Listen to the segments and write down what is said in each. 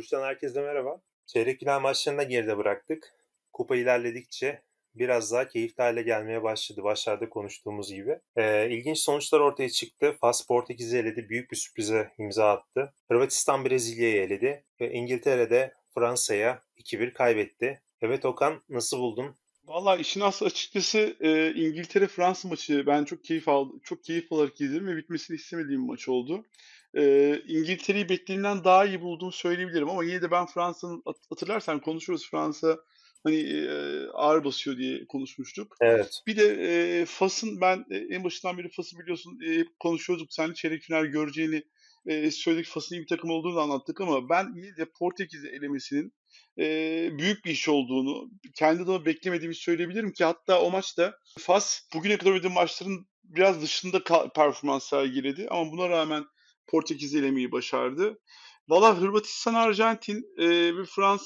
Burç'tan herkese merhaba. Çeyrek final maçlarını da geride bıraktık. Kupa ilerledikçe biraz daha keyifli hale gelmeye başladı. Başlarda konuştuğumuz gibi. İlginç sonuçlar ortaya çıktı. Fas Portekiz'i eledi. Büyük bir sürprize imza attı. Hırvatistan Brezilya'yı eledi. Ve İngiltere'de Fransa'ya 2-1 kaybetti. Evet Okan, nasıl buldun? Valla işin aslı açıkçası İngiltere-Fransa maçı ben çok keyif aldım, çok keyif alarak izledim ve bitmesini istemediğim bir maç oldu. İngiltere'yi beklediğimden daha iyi bulduğumu söyleyebilirim ama yine de ben Fransa'nın hatırlarsan konuşuyoruz Fransa hani ağır basıyor diye konuşmuştuk. Evet. Bir de Fas'ın ben en başından beri Fas'ı biliyorsun hep konuşuyorduk. Seninle çeyrek final göreceğini söyledik. Fas'ın iyi bir takım olduğunu da anlattık ama ben yine de Portekiz'i elemesinin büyük bir iş olduğunu, kendi adıma beklemediğimi söyleyebilirim ki hatta o maçta Fas bugüne kadar oynadığı maçların biraz dışında performans sergiledi ama buna rağmen Portekiz'i elemeyi başardı. Valla Hırvatistan-Arjantin ve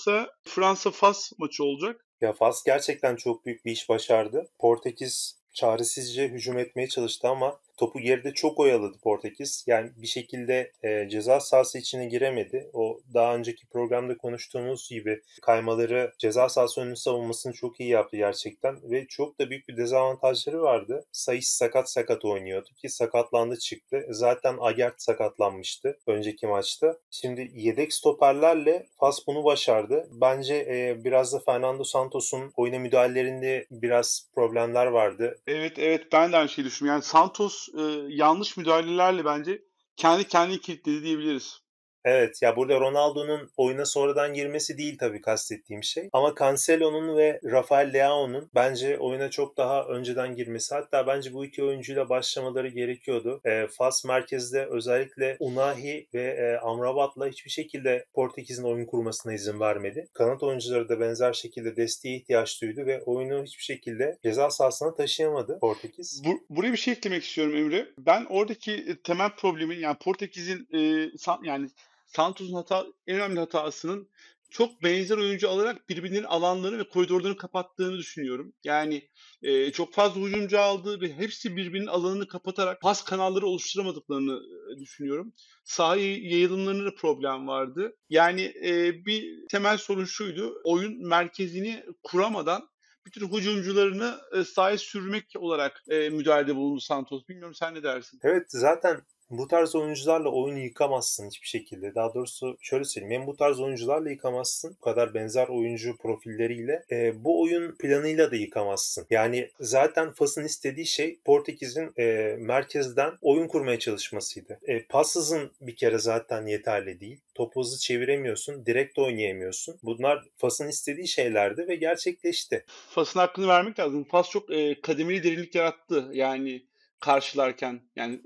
Fransa-Fas maçı olacak. Ya Fas gerçekten çok büyük bir iş başardı. Portekiz çaresizce hücum etmeye çalıştı ama topu geride çok oyaladı Portekiz. Yani bir şekilde ceza sahası içine giremedi. O daha önceki programda konuştuğumuz gibi kaymaları ceza sahası önünün savunmasını çok iyi yaptı gerçekten. Ve çok da büyük bir dezavantajları vardı. Sayıs sakat sakat oynuyordu ki sakatlandı çıktı. Zaten Agert sakatlanmıştı önceki maçta. Şimdi yedek stoperlerle Fas bunu başardı. Bence biraz da Fernando Santos'un oyuna müdahalelerinde biraz problemler vardı. Evet, evet, ben de aynı şeyi düşünüyorum. Yani Santos yanlış müdahalelerle bence kendi kendini kilitledi diyebiliriz. Evet ya, burada Ronaldo'nun oyuna sonradan girmesi değil tabii kastettiğim şey. Ama Cancelo'nun ve Rafael Leao'nun bence oyuna çok daha önceden girmesi. Hatta bence bu iki oyuncuyla başlamaları gerekiyordu. Fas merkezde özellikle Unahi ve Amrabat'la hiçbir şekilde Portekiz'in oyun kurmasına izin vermedi. Kanat oyuncuları da benzer şekilde desteğe ihtiyaç duydu ve oyunu hiçbir şekilde ceza sahasına taşıyamadı Portekiz. Buraya bir şey eklemek istiyorum Emre. Ben oradaki temel problemin yani Portekiz'in yani Santos'un en önemli hatasının çok benzer oyuncu alarak birbirlerinin alanlarını ve koridorlarını kapattığını düşünüyorum. Yani çok fazla hücumcu aldı ve hepsi birbirinin alanını kapatarak pas kanalları oluşturamadıklarını düşünüyorum. Sahaya yayılımlarında da problem vardı. Yani bir temel sorun şuydu. Oyun merkezini kuramadan bütün hücumcularını sahaya sürmek olarak müdahalede bulundu Santos. Bilmiyorum sen ne dersin? Evet, zaten bu tarz oyuncularla oyunu yıkamazsın hiçbir şekilde. Daha doğrusu şöyle söyleyeyim. Hem bu tarz oyuncularla yıkamazsın. Bu kadar benzer oyuncu profilleriyle. Bu oyun planıyla da yıkamazsın. Yani zaten Fas'ın istediği şey Portekiz'in merkezden oyun kurmaya çalışmasıydı. Pas hızın bir kere zaten yeterli değil. Topu hızlı çeviremiyorsun. Direkt oynayamıyorsun. Bunlar Fas'ın istediği şeylerdi ve gerçekleşti. Fas'ın hakkını vermek lazım. Fas çok kademeli derinlik yarattı. Yani karşılarken yani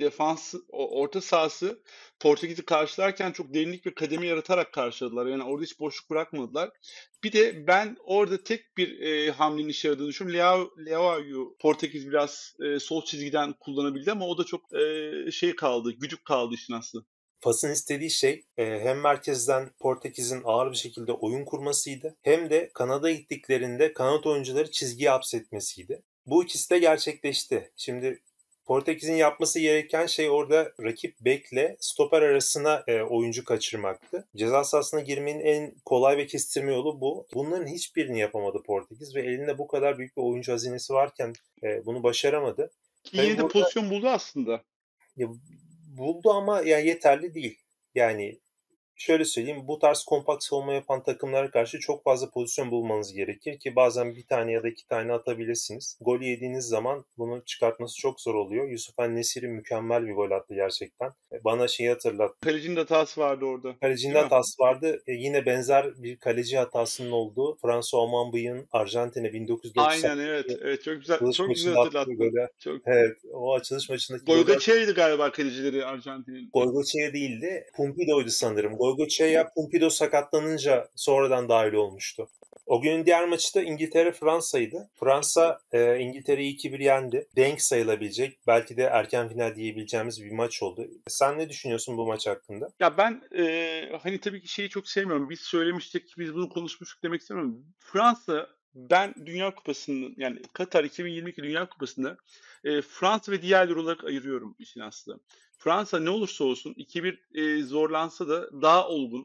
orta sahası Portekiz'i karşılarken çok derinlik ve kademe yaratarak karşıladılar. Yani orada hiç boşluk bırakmadılar. Bir de ben orada tek bir hamlenin işe yaradığını düşünüyorum. Leao'yu Portekiz biraz sol çizgiden kullanabildi ama o da çok şey kaldı, güdük kaldı işin aslı. Fas'ın istediği şey hem merkezden Portekiz'in ağır bir şekilde oyun kurmasıydı, hem de kanada gittiklerinde kanat oyuncuları çizgiye hapsetmesiydi. Bu ikisi de gerçekleşti. Şimdi Portekiz'in yapması gereken şey orada rakip bekle stoper arasına oyuncu kaçırmaktı. Ceza sahasına girmenin en kolay ve kestirme yolu bu. Bunların hiçbirini yapamadı Portekiz ve elinde bu kadar büyük bir oyuncu hazinesi varken bunu başaramadı. Ki Tabii yine de burada pozisyon buldu aslında. ya, buldu ama yani yeterli değil. Yani şöyle söyleyeyim, bu tarz kompakt savunma yapan takımlara karşı çok fazla pozisyon bulmanız gerekir ki bazen bir tane ya da iki tane atabilirsiniz. Gol yediğiniz zaman bunu çıkartması çok zor oluyor. Yusuf En-Nesyri mükemmel bir gol attı gerçekten. Bana şeyi hatırlattı. Kalecinin de hatası vardı orada. Kalecinin Değil mi? hatası vardı. Yine benzer bir kaleci hatasının olduğu François Omanbuy'un Arjantin'e 1990 Aynen, evet. Evet, çok güzel açılış çok güzel maçında attığı hatırlattın. golü. Çok Evet, o açılış maçındaki golü Goygoçer'di galiba kalecileri Arjantin'in. Goicoechea değildi. Pumpido'ydu sanırım. Goicoechea Pumpido sakatlanınca sonradan dahil olmuştu. O günün diğer maçı da İngiltere-Fransa'ydı. Fransa İngiltere'yi 2-1 yendi. Denk sayılabilecek, belki de erken final diyebileceğimiz bir maç oldu. Sen ne düşünüyorsun bu maç hakkında? Ya ben hani tabii ki şeyi çok sevmiyorum. Biz söylemiştik, biz bunu konuşmuştuk demek istemiyorum. Fransa ben Dünya Kupası'nın yani Katar 2022 Dünya Kupası'nda Fransa ve diğerleri olarak ayırıyorum işin aslı. Fransa ne olursa olsun 2-1 zorlansa da daha olgun.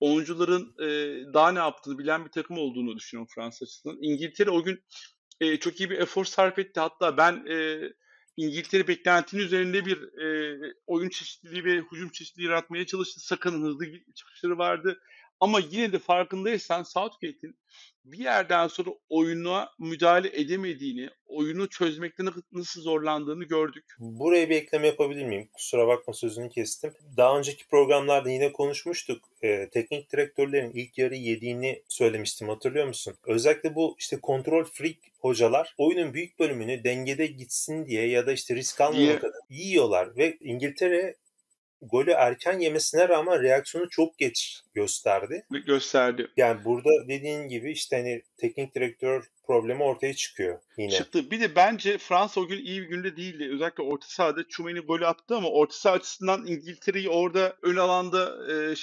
oyuncuların, daha ne yaptığını bilen bir takım olduğunu düşünüyorum Fransa açısından. İngiltere o gün, çok iyi bir efor sarf etti. Hatta ben, İngiltere beklentinin üzerinde bir, oyun çeşitliliği ve hücum çeşitliliği yaratmaya çalıştı. Saka'nın hızlı çıkışları vardı ama yine de farkındaysan Southgate'in bir yerden sonra oyuna müdahale edemediğini, oyunu çözmekte nasıl zorlandığını gördük. Buraya bir ekleme yapabilir miyim? Kusura bakma, sözünü kestim. Daha önceki programlarda yine konuşmuştuk. Teknik direktörlerin ilk yarı yediğini söylemiştim, hatırlıyor musun? Özellikle bu işte kontrol freak hocalar oyunun büyük bölümünü dengede gitsin diye ya da işte risk almamak Diye adına yiyorlar ve İngiltere golü erken yemesine rağmen reaksiyonu çok geç gösterdi. gösterdi. Yani burada dediğin gibi işte hani teknik direktör problemi ortaya çıkıyor yine. Çıktı. Bir de bence Fransa o gün iyi bir günde değildi. Özellikle orta sahada Tchouaméni golü attı ama orta saha açısından İngiltere'yi orada ön alanda,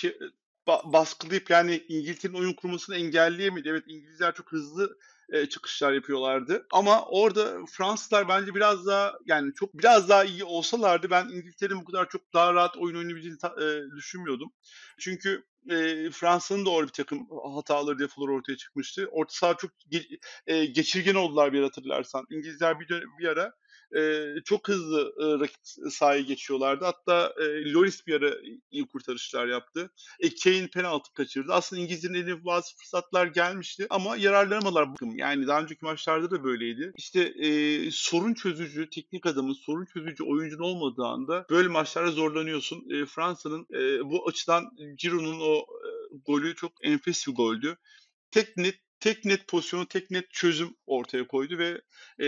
baskılayıp, yani, İngiltere'nin oyun kurmasını engelleyemedi. Evet, İngilizler çok hızlı, çıkışlar yapıyorlardı ama orada Fransızlar bence biraz daha, yani, biraz daha iyi olsalardı ben İngiltere'nin bu kadar çok daha rahat oyun oynayabileceğini düşünmüyordum. Çünkü, Fransa'nın da orada birtakım hataları, defoları ortaya çıkmıştı. Orta saha çok geçirgen oldular bir ara hatırlarsan. İngilizler bir ara, çok hızlı, rakip sahaya geçiyorlardı. Hatta, Lloris bir ara iyi kurtarışlar yaptı. Kane penaltı kaçırdı. Aslında İngilizlerin eline bazı fırsatlar gelmişti ama yararlanamadılar. Yani daha önceki maçlarda da böyleydi. İşte, sorun çözücü, teknik adamın sorun çözücü oyuncun olmadığı anda böyle maçlarda zorlanıyorsun. Fransa'nın, bu açıdan Giroud'un o, golü çok enfes bir goldü. Tek net pozisyonu, tek net çözüm ortaya koydu ve,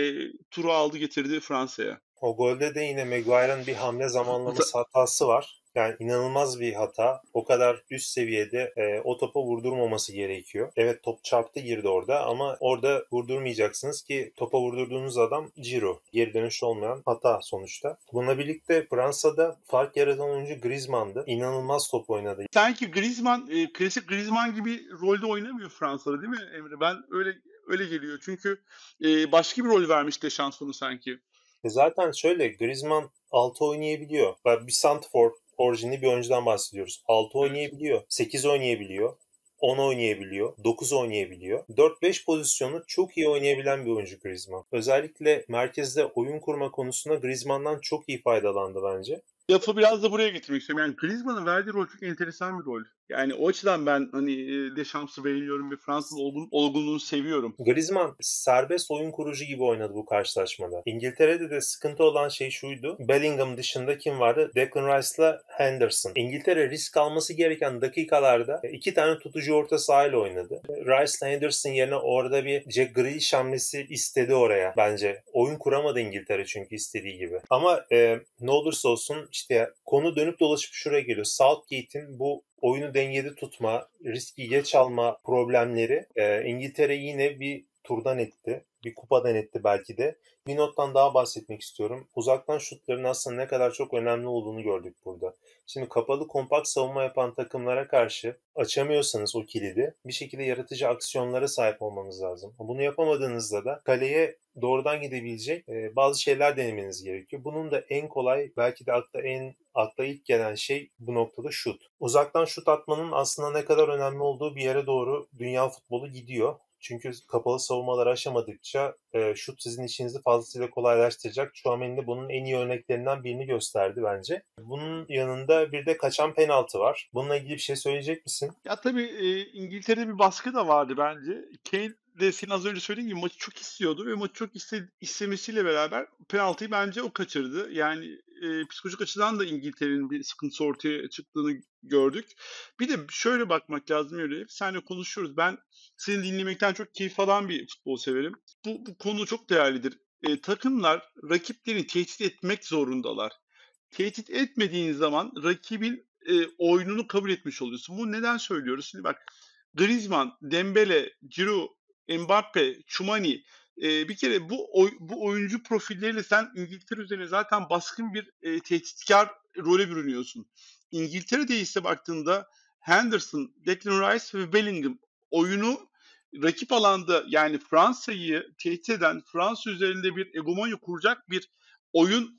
turu aldı getirdi Fransa'ya. O golde de yine Maguire'ın bir hamle zamanlaması hatası var. Yani inanılmaz bir hata. O kadar üst seviyede o topa vurdurmaması gerekiyor. Evet, top çarptı girdi orada ama orada vurdurmayacaksınız ki topa vurdurduğunuz adam Giroud. Geri dönüş olmayan hata sonuçta. Bununla birlikte Fransa'da fark yaratan oyuncu Griezmann'dı. İnanılmaz top oynadı. Sanki Griezmann, klasik Griezmann gibi rolde oynamıyor Fransa'da, değil mi Emre? Ben öyle geliyor. Çünkü, başka bir rol vermiş Deschamps ona sanki. Zaten şöyle, Griezmann 6 oynayabiliyor. Bir santrfor orijinli bir oyuncudan bahsediyoruz. 6 Evet. oynayabiliyor, 8 oynayabiliyor, 10 oynayabiliyor, 9 oynayabiliyor. 4-5 pozisyonu çok iyi oynayabilen bir oyuncu Griezmann. Özellikle merkezde oyun kurma konusunda Griezmann'dan çok iyi faydalandı bence. Lafı biraz da buraya getirmek istiyorum. Yani Griezmann'ın verdiği rol çok enteresan bir rol. Yani o açıdan ben, hani, Deschamps'ı beğeniyorum ve Fransız olgunluğunu seviyorum. Griezmann serbest oyun kurucu gibi oynadı bu karşılaşmada. İngiltere'de de sıkıntı olan şey şuydu. Bellingham dışında kim vardı? Declan Rice'la Henderson. İngiltere risk alması gereken dakikalarda iki tane tutucu orta sahayla oynadı. Rice'la Henderson yerine orada bir Jack Grealish hamlesi istedi oraya bence. Oyun kuramadı İngiltere çünkü istediği gibi. Ama ne olursa olsun işte konu dönüp dolaşıp şuraya geliyor. Southgate'in bu oyunu dengede tutma, riski geç alma problemleri İngiltere yine bir turdan etti. Bir kupadan etti belki de. Bir nottan daha bahsetmek istiyorum. Uzaktan şutların aslında ne kadar çok önemli olduğunu gördük burada. Şimdi kapalı kompakt savunma yapan takımlara karşı açamıyorsanız o kilidi bir şekilde yaratıcı aksiyonlara sahip olmanız lazım. Bunu yapamadığınızda da kaleye doğrudan gidebilecek bazı şeyler denemeniz gerekiyor. Bunun da en kolay, belki de akla ilk gelen şey bu noktada şut. Uzaktan şut atmanın aslında ne kadar önemli olduğu bir yere doğru dünya futbolu gidiyor. Çünkü kapalı savunmaları aşamadıkça şut sizin işinizi fazlasıyla kolaylaştıracak. Tchouaméni de bunun en iyi örneklerinden birini gösterdi bence. Bunun yanında bir de kaçan penaltı var. Bununla ilgili bir şey söyleyecek misin? Ya, tabii, İngiltere'de bir baskı da vardı bence. Kane de senin az önce söylediğin gibi maçı çok istiyordu ve maçı çok istemesiyle beraber penaltıyı bence o kaçırdı. Yani, psikolojik açıdan da İngiltere'nin bir sıkıntısı ortaya çıktığını gördük. Bir de şöyle bakmak lazım öyle. Hep seninle konuşuyoruz. Ben seni dinlemekten çok keyif alan bir futbol severim. Bu konu çok değerlidir. Takımlar rakiplerini tehdit etmek zorundalar. Tehdit etmediğin zaman rakibin, oyununu kabul etmiş oluyorsun. Bunu neden söylüyoruz? Şimdi bak, Griezmann, Dembele, Giroud, Mbappe, Tchouaméni, bir kere bu oyuncu profilleriyle sen İngiltere üzerine zaten baskın bir, tehditkâr role bürünüyorsun. İngiltere'de ise baktığında Henderson, Declan Rice ve Bellingham oyunu rakip alanda, yani Fransa'yı tehdit eden, Fransa üzerinde bir hegemonya kuracak bir oyun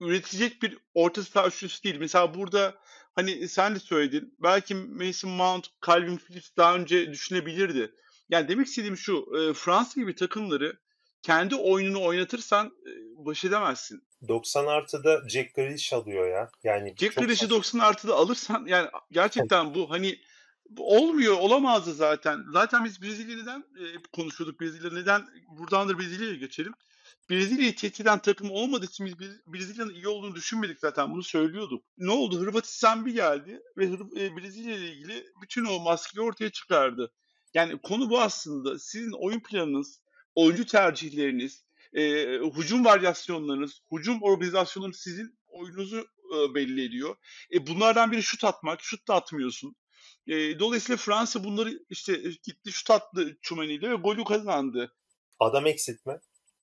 üretecek bir orta saha üçlüsü değil. Mesela burada, hani, sen de söyledin, belki Mason Mount, Calvin Phillips daha önce düşünebilirdi. Yani demek istediğim şu, Fransa gibi takımları kendi oyununu oynatırsan, baş edemezsin. 90 artıda Jack Grealish alıyor ya. Yani Jack çok Grealish'i saçma. 90+'da alırsan yani gerçekten bu, hani, bu olmuyor, olamazdı zaten. Zaten biz Brezilya neden, hep konuşuyorduk, Brezilya neden buradan da Brezilya'ya geçelim. Brezilya'yı tehdit eden takım olmadığı için biz Brezilya'nın iyi olduğunu düşünmedik zaten, bunu söylüyorduk. Ne oldu? Hırvatistan bir geldi ve Brezilya ile ilgili bütün o maskeyi ortaya çıkardı. Yani konu bu aslında. Sizin oyun planınız, oyuncu tercihleriniz, hücum varyasyonlarınız, hücum organizasyonlarınız sizin oyununuzu, belli ediyor. Bunlardan biri şut atmak. Şut da atmıyorsun. Dolayısıyla Fransa bunları, işte, gitti şut attı Tchouaméni'yle ve golü kazandı. Adam eksiltme.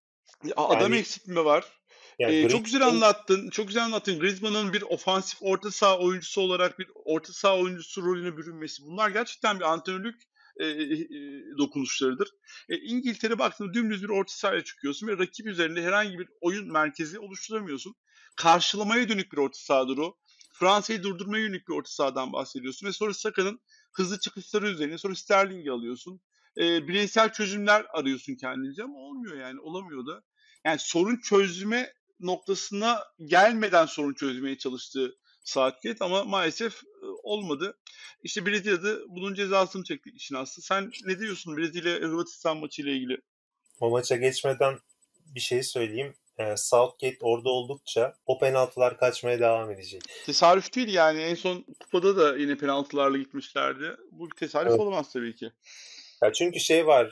Adam Yani eksiltme var. Çok güzel Griezmann'ın anlattın, çok güzel anlattın. Griezmann'ın bir ofansif orta saha oyuncusu olarak bir orta saha oyuncusu rolüne bürünmesi. Bunlar gerçekten bir antrenörlük, dokunuşlarıdır. İngiltere baktığında dümdüz bir orta sahaya çıkıyorsun ve rakip üzerinde herhangi bir oyun merkezi oluşturamıyorsun. Karşılamaya dönük bir orta sahadır o. Fransa'yı durdurmaya yönelik bir orta sahadan bahsediyorsun ve sonra Saka'nın hızlı çıkışları üzerine sonra Sterling'i alıyorsun. Bireysel çözümler arıyorsun kendince ama olmuyor yani, olamıyor da. Yani sorun çözme noktasına gelmeden sorun çözmeye çalıştı Southgate ama maalesef, olmadı. İşte Brezilya'da bunun cezasını çekti işin aslı. Sen ne diyorsun Brezilya-Hırvatistan maçıyla ilgili? o maça geçmeden bir şey söyleyeyim. Southgate orada oldukça o penaltılar kaçmaya devam edecek. Tesadüf değil yani. En son kupada da yine penaltılarla gitmişlerdi. Bu bir tesadüf Evet. olamaz tabii ki. Ya çünkü şey var,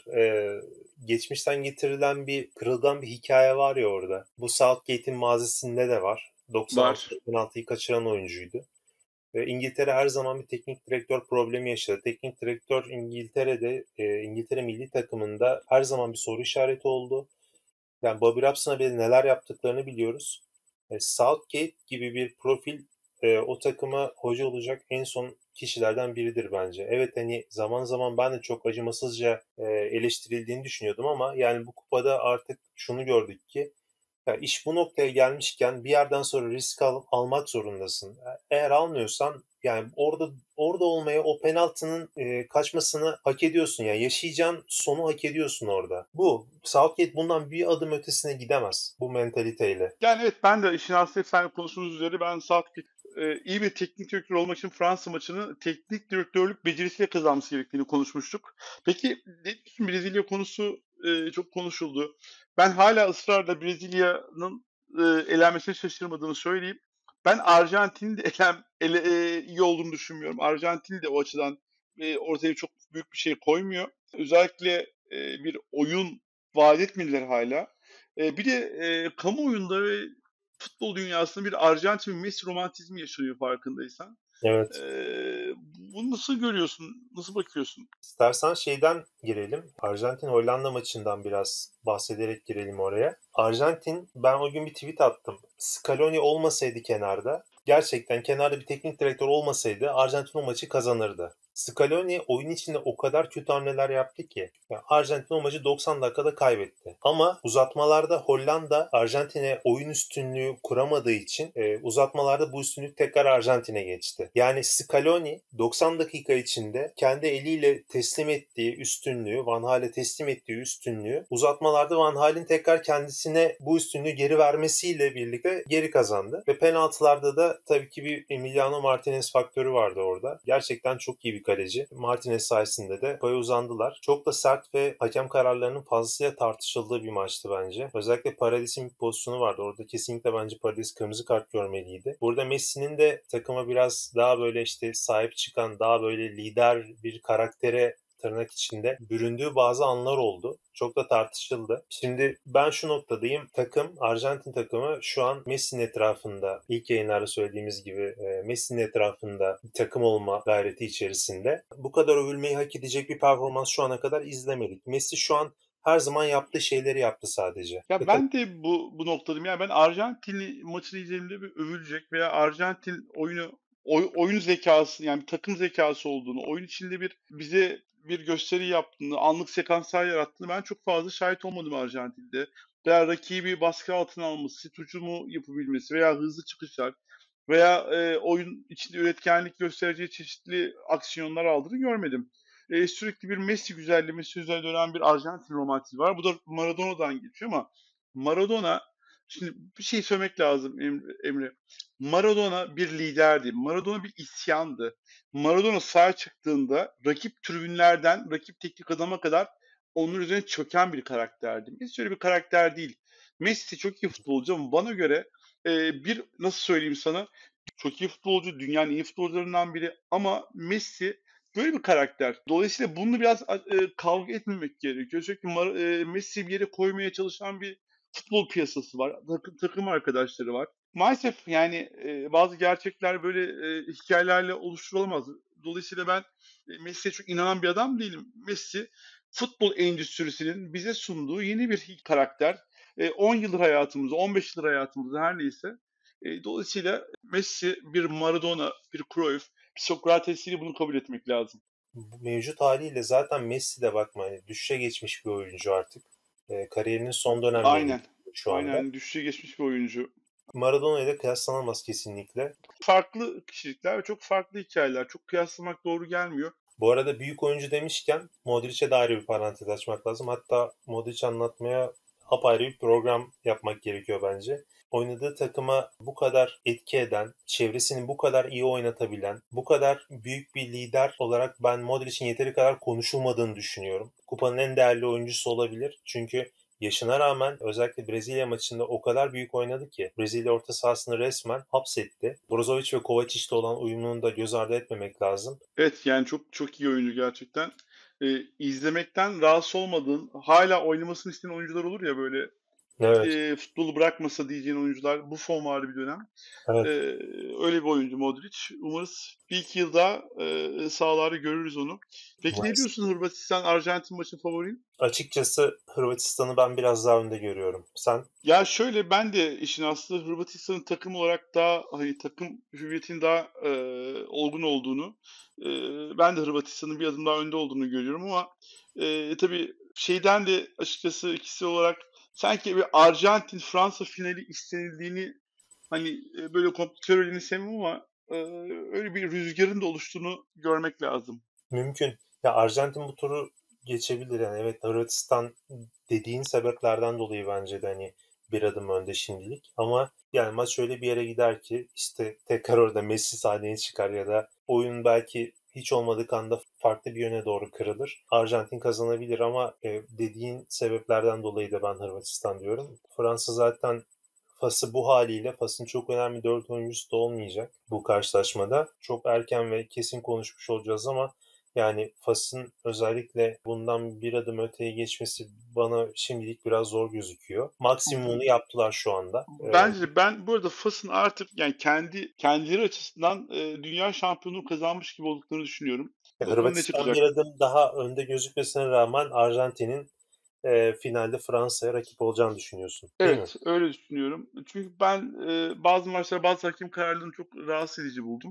geçmişten getirilen bir kırılgan bir hikaye var ya orada. Bu Southgate'in mazisinde de var. 96 Var. penaltıyı kaçıran oyuncuydu. Ve İngiltere her zaman bir teknik direktör problemi yaşadı. Teknik direktör İngiltere'de, İngiltere milli takımında her zaman bir soru işareti oldu. Yani Bobby Robson'a bile neler yaptıklarını biliyoruz. Southgate gibi bir profil o takıma hoca olacak en son kişilerden biridir bence. Evet hani zaman zaman ben de çok acımasızca eleştirildiğini düşünüyordum ama yani bu kupada artık şunu gördük ki ya iş bu noktaya gelmişken bir yerden sonra risk almak zorundasın. Eğer almıyorsan yani orada olmaya o penaltının kaçmasını hak ediyorsun. Yani yaşayacağın sonu hak ediyorsun orada. Bu Southgate bundan bir adım ötesine gidemez bu mentaliteyle. Yani evet, ben de işin aslı efsane konuştuğumuz üzere ben Southgate iyi bir teknik direktör olmak için Fransa maçını teknik direktörlük becerisiyle kazanması gerektiğini konuşmuştuk. Peki ne diyorsun, Brezilya konusu çok konuşuldu. Ben hala ısrarla Brezilya'nın elenmesine şaşırmadığımı söyleyeyim. Ben Arjantin'in de iyi olduğunu düşünmüyorum. Arjantin de o açıdan ortaya çok büyük bir şey koymuyor. Özellikle bir oyun vaat etmediler hala. Bir de, kamuoyunda ve futbol dünyasında bir Arjantin ve Messi romantizmi yaşanıyor farkındaysan. Evet. Bunu nasıl görüyorsun? Nasıl bakıyorsun? İstersen şeyden girelim. Arjantin-Hollanda maçından biraz bahsederek girelim oraya. Arjantin, ben o gün bir tweet attım. Scaloni olmasaydı kenarda, gerçekten kenarda bir teknik direktör olmasaydı Arjantin o maçı kazanırdı. Scaloni oyun içinde o kadar kötü hamleler yaptı ki yani Arjantin o maçı 90 dakikada kaybetti. Ama uzatmalarda Hollanda Arjantin'e oyun üstünlüğü kuramadığı için uzatmalarda bu üstünlük tekrar Arjantin'e geçti. Yani Scaloni 90 dakika içinde kendi eliyle teslim ettiği üstünlüğü, Van Hal'e teslim ettiği üstünlüğü uzatmalarda Van Hal'in tekrar kendisine bu üstünlüğü geri vermesiyle birlikte geri kazandı. Ve penaltılarda da tabii ki bir Emiliano Martinez faktörü vardı orada. Gerçekten çok iyi bir kaleci. Martinez sayesinde de paya uzandılar. Çok da sert ve hakem kararlarının fazlasıyla tartışıldığı bir maçtı bence. Özellikle Paradis'in bir pozisyonu vardı. Orada kesinlikle bence Paradis kırmızı kart görmeliydi. Burada Messi'nin de takıma biraz daha böyle işte sahip çıkan, daha böyle lider bir karaktere tırnak içinde büründüğü bazı anlar oldu. Çok da tartışıldı. Şimdi ben şu noktadayım. Arjantin takımı şu an Messi'nin etrafında, ilk yayınlarda söylediğimiz gibi Messi'nin etrafında bir takım olma gayreti içerisinde. Bu kadar övülmeyi hak edecek bir performans şu ana kadar izlemedik. Messi şu an her zaman yaptığı şeyleri yaptı sadece. Ya, ben de bu noktadayım. Yani ben Arjantin'i maçını izlediğimde bir övülecek veya Arjantin oyun zekâsı, yani bir takım zekâsı olduğunu, oyun içinde bize bir gösteri yaptığını, anlık sekanslar yarattığını ben çok fazla şahit olmadım Arjantin'de. veya rakibi baskı altına alması, set hücumu yapabilmesi veya hızlı çıkışlar veya, oyun içinde üretkenlik göstereceği çeşitli aksiyonlar aldığını görmedim. Sürekli bir Messi güzellemesi üzerine dönen bir Arjantin romantizmi var. Bu da Maradona'dan geçiyor ama Maradona, şimdi bir şey söylemek lazım Emre. Maradona bir liderdi. Maradona bir isyandı. Maradona sahaya çıktığında rakip tribünlerden rakip teknik adama kadar onun üzerine çöken bir karakterdi. Messi öyle bir karakter değil. Messi çok iyi futbolcu ama bana göre, nasıl söyleyeyim sana, çok iyi futbolcu, dünyanın iyi futbolcularından biri ama Messi böyle bir karakter. Dolayısıyla bunu biraz kavga etmemek gerekiyor. Sürekli Messi'yi bir yere koymaya çalışan bir futbol piyasası var. Takım arkadaşları var. Maalesef yani, bazı gerçekler böyle, hikâyelerle oluşturulamaz. Dolayısıyla ben, Messi'ye çok inanan bir adam değilim. Messi, futbol endüstrisinin bize sunduğu yeni bir karakter. 10 yıldır hayatımızda, 15 yıldır hayatımızda her neyse. Dolayısıyla Messi bir Maradona, bir Cruyff, bir Sokrates değil, bunu kabul etmek lazım. Mevcut haliyle zaten Messi de bakma hani düşüşe geçmiş bir oyuncu artık. Kariyerinin son dönemlerinde Aynen. şu anda. Aynen düşüşe geçmiş bir oyuncu. Maradona ile kıyaslanamaz kesinlikle. Farklı kişilikler ve çok farklı hikayeler. Çok kıyaslamak doğru gelmiyor. Bu arada büyük oyuncu demişken Modric'e de ayrı bir parantez açmak lazım. Hatta Modric anlatmaya apayrı bir program yapmak gerekiyor bence. Oynadığı takıma bu kadar etki eden, çevresini bu kadar iyi oynatabilen, bu kadar büyük bir lider olarak ben Modric'in yeteri kadar konuşulmadığını düşünüyorum. Kupanın en değerli oyuncusu olabilir. Çünkü yaşına rağmen özellikle Brezilya maçında o kadar büyük oynadı ki Brezilya orta sahasını resmen hapsetti. Brozovic ve Kovacic'te olan uyumunu da göz ardı etmemek lazım. Evet, yani çok çok iyi oyuncu gerçekten. İzlemekten rahatsız olmadığın, hala oynamasını isteyen oyuncular olur ya böyle, Evet, futbolu bırakmasa diyeceğin oyuncular. Buffon vardı bir dönem. evet. Öyle bir oyuncu Modric. Umarız bir iki yıl daha, sahalarda görürüz onu. Peki ne Umarız. diyorsun Hırvatistan-Arjantin maçı favorin? Açıkçası Hırvatistan'ı ben biraz daha önde görüyorum. Sen? Ya şöyle, ben de işin aslı Hırvatistan'ın takım olarak daha, hani, takım hüviyetinin daha, olgun olduğunu, ben de Hırvatistan'ın bir adım daha önde olduğunu görüyorum ama, tabii şeyden de açıkçası ikisi olarak sanki bir Arjantin-Fransa finali istenildiğini, hani, böyle komplo sevmem ama, öyle bir rüzgarın da oluştuğunu görmek lazım. Mümkün. Ya Arjantin bu turu geçebilir. Yani evet Hırvatistan dediğin sebeplerden dolayı bence de hani bir adım önde şimdilik. Ama yani maç öyle bir yere gider ki işte tekrar orada Messi sahneye çıkar ya da oyun belki hiç olmadık anda farklı bir yöne doğru kırılır. Arjantin kazanabilir ama dediğin sebeplerden dolayı da ben Hırvatistan diyorum. Fransa zaten Fas'ı bu haliyle Fas'ın çok önemli 4 oyuncusu da olmayacak bu karşılaşmada. Çok erken ve kesin konuşmuş olacağız ama yani Fas'ın özellikle bundan bir adım öteye geçmesi bana şimdilik biraz zor gözüküyor. Maksimumunu yaptılar şu anda. Bence ben bu arada Fas'ın artık yani kendileri açısından, dünya şampiyonluğu kazanmış gibi olduklarını düşünüyorum. Bakalım ne Hırvatistan bir çıkacak. adım daha önde gözükmesine rağmen Arjantin'in finalde Fransa'ya rakip olacağını düşünüyorsun, değil mi? Evet, öyle düşünüyorum. Çünkü ben, bazı maçlarda bazı hakem kararlarını çok rahatsız edici buldum.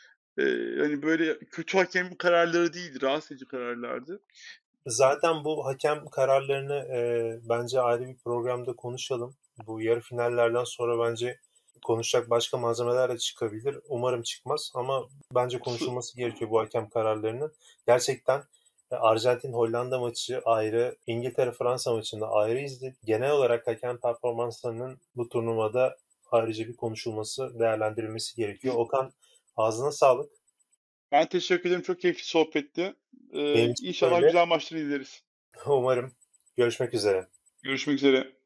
Hani, böyle kötü hakem kararları değildi, rahatsız edici kararlardı. Zaten bu hakem kararlarını bence ayrı bir programda konuşalım. Bu yarı finallerden sonra bence konuşacak başka malzemeler de çıkabilir. Umarım çıkmaz ama bence Sı konuşulması gerekiyor bu hakem kararlarının. Gerçekten Arjantin-Hollanda maçı ayrı, İngiltere-Fransa maçında ayrı izledik. Genel olarak hakem performanslarının bu turnuvada ayrıca bir konuşulması, değerlendirilmesi gerekiyor. Okan, ağzına sağlık. Ben teşekkür ederim. Çok keyifli sohbetti. Benim için İnşallah öyle. güzel maçları izleriz. Umarım. Görüşmek üzere. Görüşmek üzere.